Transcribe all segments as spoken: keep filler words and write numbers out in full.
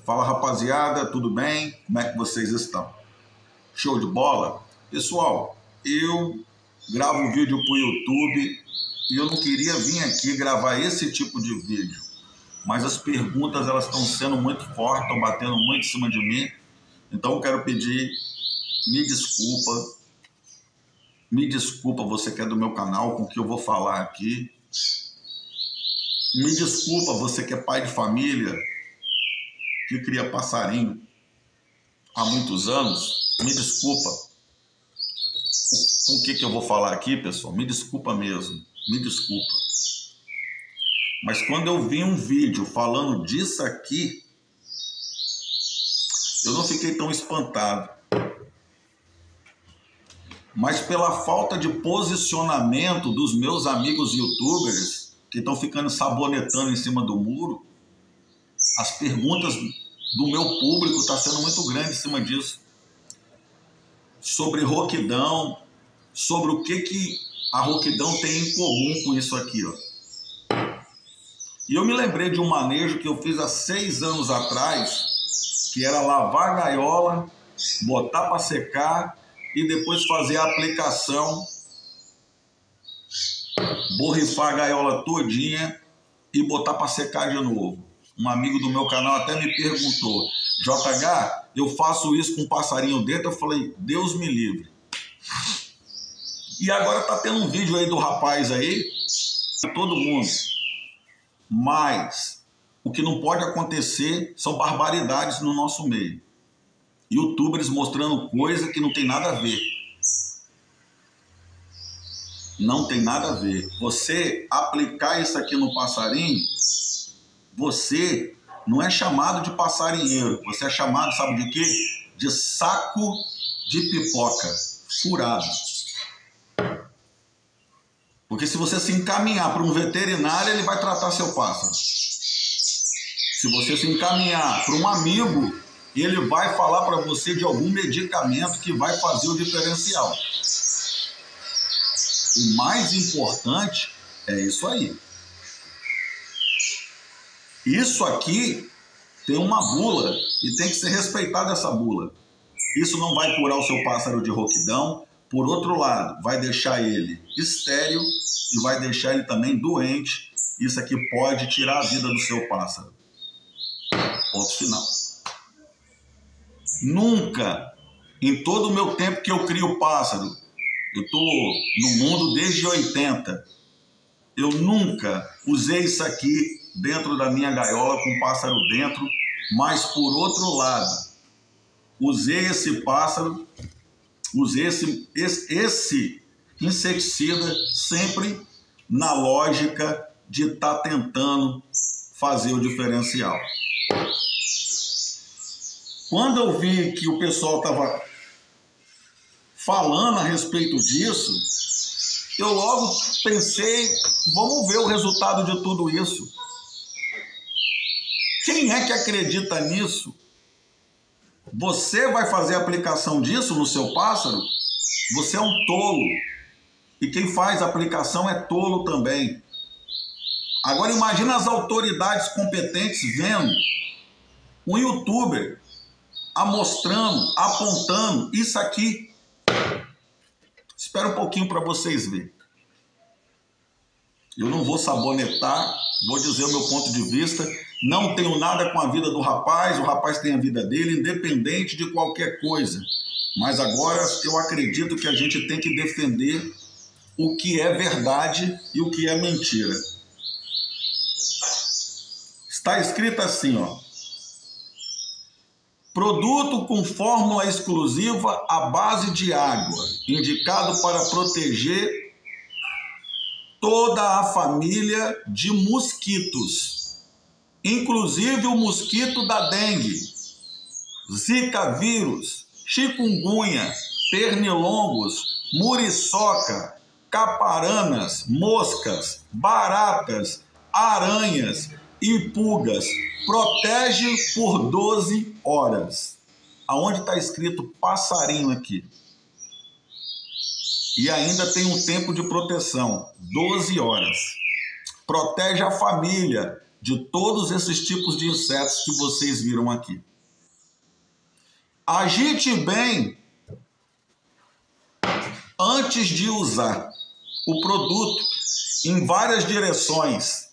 Fala, rapaziada, tudo bem? Como é que vocês estão? Show de bola? Pessoal, eu gravo um vídeo para o YouTube e eu não queria vir aqui gravar esse tipo de vídeo, mas as perguntas elas estão sendo muito fortes, estão batendo muito em cima de mim, então eu quero pedir, me desculpa, me desculpa você que é do meu canal com o que eu vou falar aqui, me desculpa você que é pai de família, que cria passarinho há muitos anos, me desculpa com o que, que eu vou falar aqui, pessoal, me desculpa mesmo, me desculpa. Mas quando eu vi um vídeo falando disso aqui, eu não fiquei tão espantado. Mas pela falta de posicionamento dos meus amigos youtubers, que estão ficando sabonetando em cima do muro, as perguntas do meu público estão sendo muito grandes em cima disso. Sobre roquidão, sobre o que, que a roquidão tem em comum com isso aqui, ó. E eu me lembrei de um manejo que eu fiz há seis anos atrás, que era lavar a gaiola, botar para secar e depois fazer a aplicação, borrifar a gaiola todinha e botar para secar de novo. Um amigo do meu canal até me perguntou, J H, eu faço isso com um passarinho dentro? Eu falei, Deus me livre. E agora tá tendo um vídeo aí do rapaz aí, todo mundo. Mas o que não pode acontecer são barbaridades no nosso meio. Youtubers mostrando coisa que não tem nada a ver. Não tem nada a ver. Você aplicar isso aqui no passarinho, você não é chamado de passarinheiro, você é chamado, sabe de quê? De saco de pipoca furado. Porque se você se encaminhar para um veterinário, ele vai tratar seu pássaro. Se você se encaminhar para um amigo, ele vai falar para você de algum medicamento que vai fazer o diferencial. O mais importante é isso aí. Isso aqui tem uma bula e tem que ser respeitada essa bula. Isso não vai curar o seu pássaro de roquidão. Por outro lado, vai deixar ele estéril e vai deixar ele também doente. Isso aqui pode tirar a vida do seu pássaro. Ponto final. Nunca, em todo o meu tempo que eu crio pássaro, eu estou no mundo desde oitenta, eu nunca usei isso aqui dentro da minha gaiola com um pássaro dentro, mas por outro lado, usei esse pássaro, usei esse, esse, esse inseticida sempre na lógica de estar tá tentando fazer o diferencial. Quando eu vi que o pessoal estava falando a respeito disso, eu logo pensei, vamos ver o resultado de tudo isso. Quem é que acredita nisso? Você vai fazer a aplicação disso no seu pássaro? Você é um tolo. E quem faz a aplicação é tolo também. Agora imagina as autoridades competentes vendo um youtuber mostrando, apontando isso aqui. Espera um pouquinho para vocês verem. Eu não vou sabonetar, vou dizer o meu ponto de vista. Não tenho nada com a vida do rapaz, o rapaz tem a vida dele, independente de qualquer coisa. Mas agora eu acredito que a gente tem que defender o que é verdade e o que é mentira. Está escrito assim, ó. Produto com fórmula exclusiva à base de água, indicado para proteger toda a família de mosquitos, inclusive o mosquito da dengue, zika vírus, chikungunya, pernilongos, muriçoca, caparanas, moscas, baratas, aranhas e pulgas. Protege por doze horas. Aonde está escrito passarinho aqui? E ainda tem um tempo de proteção, doze horas. Protege a família, de todos esses tipos de insetos que vocês viram aqui. Agite bem antes de usar o produto em várias direções.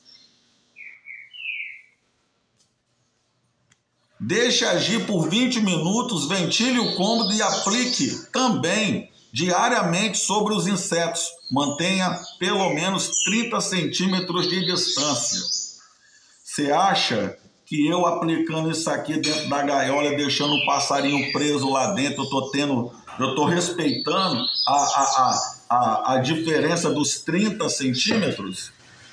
Deixe agir por vinte minutos, ventile o cômodo e aplique também diariamente sobre os insetos. Mantenha pelo menos trinta centímetros de distância. Você acha que eu aplicando isso aqui dentro da gaiola, deixando o passarinho preso lá dentro, eu tô tendo, eu tô respeitando a, a, a, a, a diferença dos trinta centímetros?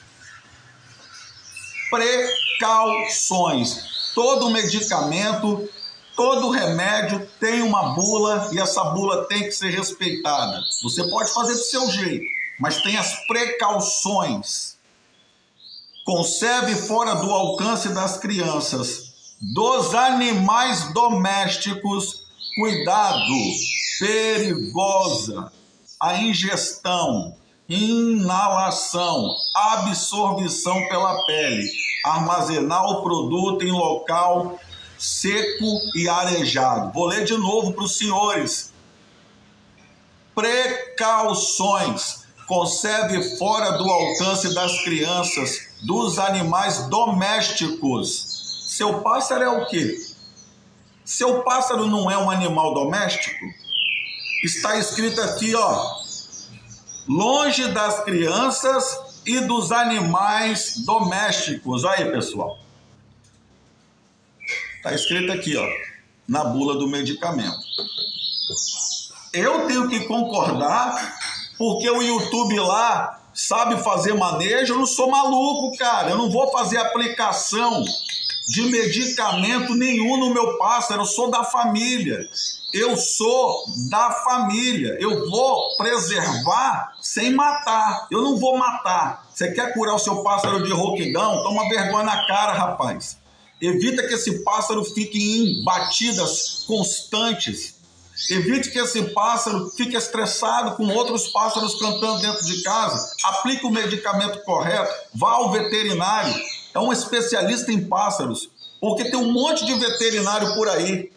Precauções. Todo medicamento, todo remédio tem uma bula e essa bula tem que ser respeitada. Você pode fazer do seu jeito, mas tem as precauções. Conserve fora do alcance das crianças. Dos animais domésticos, cuidado, perigosa a ingestão, inalação, absorção pela pele. Armazenar o produto em local seco e arejado. Vou ler de novo para os senhores. Precauções. Conserve fora do alcance das crianças, dos animais domésticos. Seu pássaro é o quê? Seu pássaro não é um animal doméstico? Está escrito aqui, ó. Longe das crianças e dos animais domésticos. Olha aí, pessoal. Está escrito aqui, ó, na bula do medicamento. Eu tenho que concordar, porque o YouTube lá sabe fazer manejo. Eu não sou maluco, cara. Eu não vou fazer aplicação de medicamento nenhum no meu pássaro. Eu sou da família. Eu sou da família. Eu vou preservar sem matar. Eu não vou matar. Você quer curar o seu pássaro de rouquidão? Toma vergonha na cara, rapaz. Evita que esse pássaro fique em batidas constantes. Evite que esse pássaro fique estressado com outros pássaros cantando dentro de casa. Aplique o medicamento correto. Vá ao veterinário. É um especialista em pássaros. Porque tem um monte de veterinário por aí.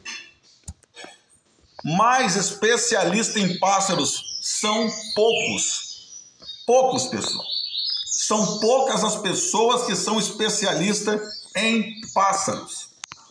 Mas especialistas em pássaros são poucos. Poucos, pessoal. São poucas as pessoas que são especialistas em pássaros.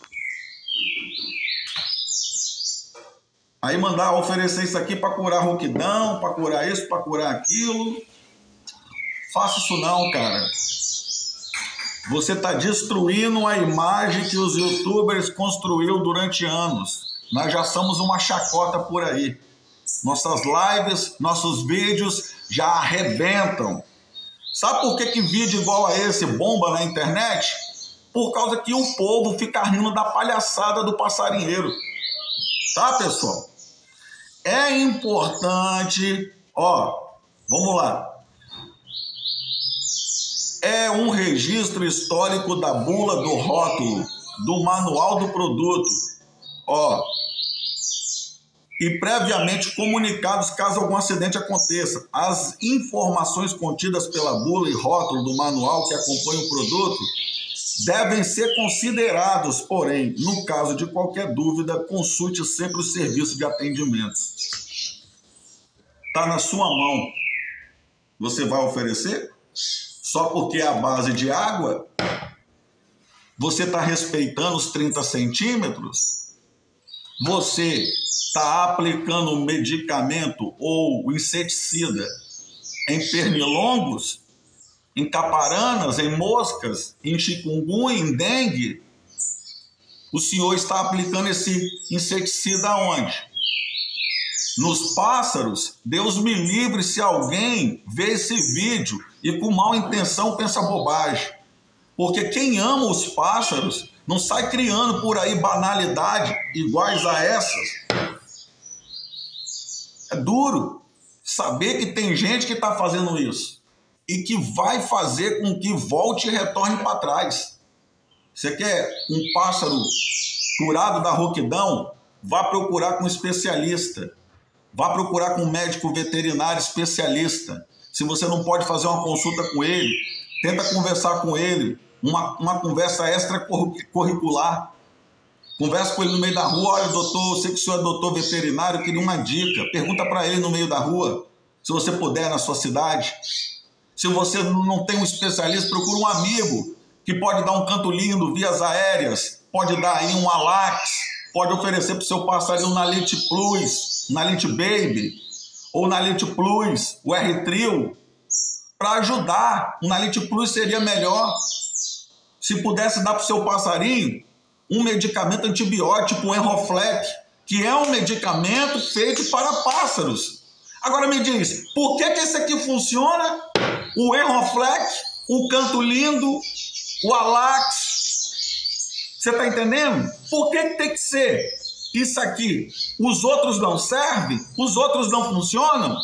Aí mandar oferecer isso aqui para curar rouquidão, para curar isso, para curar aquilo. Faça isso não, cara. Você está destruindo a imagem que os youtubers construíram durante anos. Nós já somos uma chacota por aí. Nossas lives, nossos vídeos já arrebentam. Sabe por que que vídeo igual a esse bomba na internet? Por causa que o povo fica rindo da palhaçada do passarinheiro. Tá, pessoal? É importante, ó, vamos lá. É um registro histórico da bula, do rótulo, do manual do produto, ó, e previamente comunicados caso algum acidente aconteça. As informações contidas pela bula e rótulo do manual que acompanha o produto devem ser considerados, porém, no caso de qualquer dúvida, consulte sempre o serviço de atendimento. Está na sua mão. Você vai oferecer? Só porque é a base de água? Você está respeitando os trinta centímetros? Você está aplicando um medicamento ou inseticida em pernilongos, em caparanas, em moscas, em chikungunya, em dengue? O senhor está aplicando esse inseticida aonde? Nos pássaros? Deus me livre se alguém vê esse vídeo e com má intenção pensa bobagem. Porque quem ama os pássaros não sai criando por aí banalidade iguais a essas. É duro saber que tem gente que está fazendo isso e que vai fazer com que volte e retorne para trás. Você quer um pássaro curado da rouquidão? Vá procurar com um especialista. Vá procurar com um médico veterinário especialista. Se você não pode fazer uma consulta com ele, tenta conversar com ele uma, uma conversa extracurricular. Conversa com ele no meio da rua, olha, doutor, eu sei que o senhor é doutor veterinário, eu queria uma dica. Pergunta para ele no meio da rua, se você puder, na sua cidade. Se você não tem um especialista, procura um amigo que pode dar um canto lindo, vias aéreas, pode dar aí um Alax, pode oferecer para o seu passarinho um Nalite Plus, Nalite Baby, ou Nalite Plus, o R-Trio, para ajudar. O Nalite Plus seria melhor. Se pudesse dar para o seu passarinho um medicamento antibiótico, um Enroflex, que é um medicamento feito para pássaros. Agora me diz, por que que esse aqui funciona? O Enroflex, o Canto Lindo, o Alax. Você está entendendo? Por que que tem que ser isso aqui? Os outros não servem? Os outros não funcionam?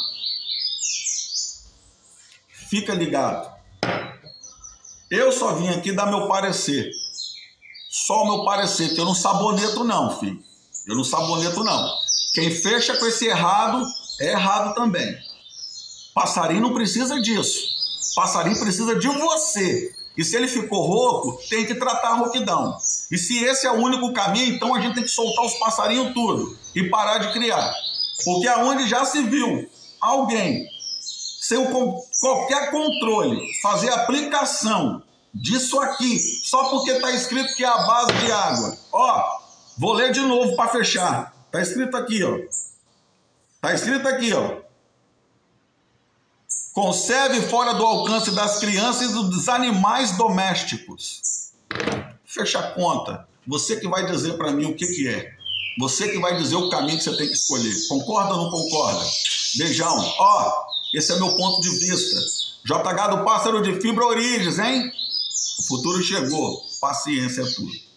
Fica ligado. Eu só vim aqui dar meu parecer. Só o meu parecer, que eu não saboneto não, filho. Eu não saboneto não. Quem fecha com esse errado, é errado também. Passarinho não precisa disso. Passarinho precisa de você. E se ele ficou rouco, tem que tratar a rouquidão. E se esse é o único caminho, então a gente tem que soltar os passarinhos tudo e parar de criar. Porque aonde já se viu alguém, sem qualquer controle, fazer aplicação disso aqui, só porque está escrito que é a base de água. Ó, vou ler de novo para fechar. Está escrito aqui, ó. Está escrito aqui, ó. Conserve fora do alcance das crianças e dos animais domésticos. Fecha a conta. Você que vai dizer para mim o que que é. Você que vai dizer o caminho que você tem que escolher. Concorda ou não concorda? Beijão. Ó, esse é meu ponto de vista. J H do Pássaro de Fibra Origens, hein? O futuro chegou. Paciência é tudo.